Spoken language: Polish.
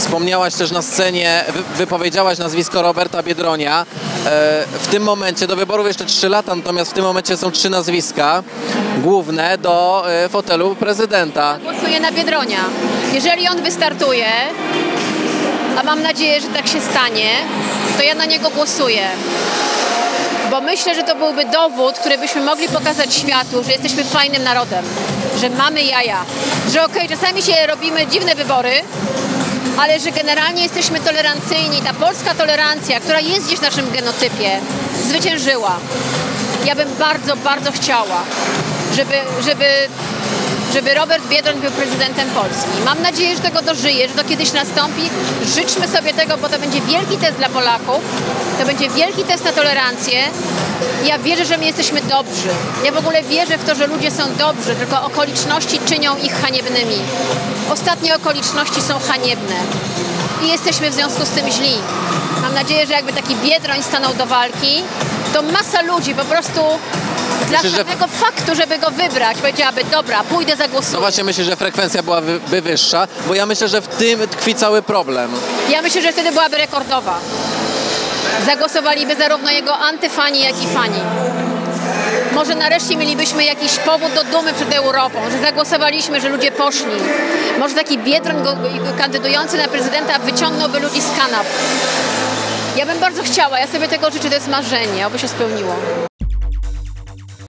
Wspomniałaś też na scenie, wypowiedziałaś nazwisko Roberta Biedronia. W tym momencie, do wyborów jeszcze 3 lata, natomiast w tym momencie są 3 nazwiska główne do fotelu prezydenta. Głosuję na Biedronia. Jeżeli on wystartuje, a mam nadzieję, że tak się stanie, to ja na niego głosuję. Bo myślę, że to byłby dowód, który byśmy mogli pokazać światu, że jesteśmy fajnym narodem, że mamy jaja, że okej, czasami się robimy dziwne wybory, ale że generalnie jesteśmy tolerancyjni. Ta polska tolerancja, która jest gdzieś w naszym genotypie, zwyciężyła. Ja bym bardzo, bardzo chciała, żeby Robert Biedroń był prezydentem Polski. Mam nadzieję, że tego dożyje, że to kiedyś nastąpi. Życzmy sobie tego, bo to będzie wielki test dla Polaków. To będzie wielki test na tolerancję. Ja wierzę, że my jesteśmy dobrzy. Ja w ogóle wierzę w to, że ludzie są dobrzy, tylko okoliczności czynią ich haniebnymi. Ostatnie okoliczności są haniebne. I jesteśmy w związku z tym źli. Mam nadzieję, że jakby taki Biedroń stanął do walki, to masa ludzi po prostu dla samego faktu, żeby go wybrać, powiedziałaby, dobra, pójdę zagłosuję. No właśnie, myślę, że frekwencja byłaby wyższa, bo ja myślę, że w tym tkwi cały problem. Ja myślę, że wtedy byłaby rekordowa. Zagłosowaliby zarówno jego antyfani, jak i fani. Może nareszcie mielibyśmy jakiś powód do dumy przed Europą, że zagłosowaliśmy, że ludzie poszli. Może taki Biedroń kandydujący na prezydenta wyciągnąłby ludzi z kanap. Ja bym bardzo chciała, ja sobie tego życzę, to jest marzenie, oby się spełniło.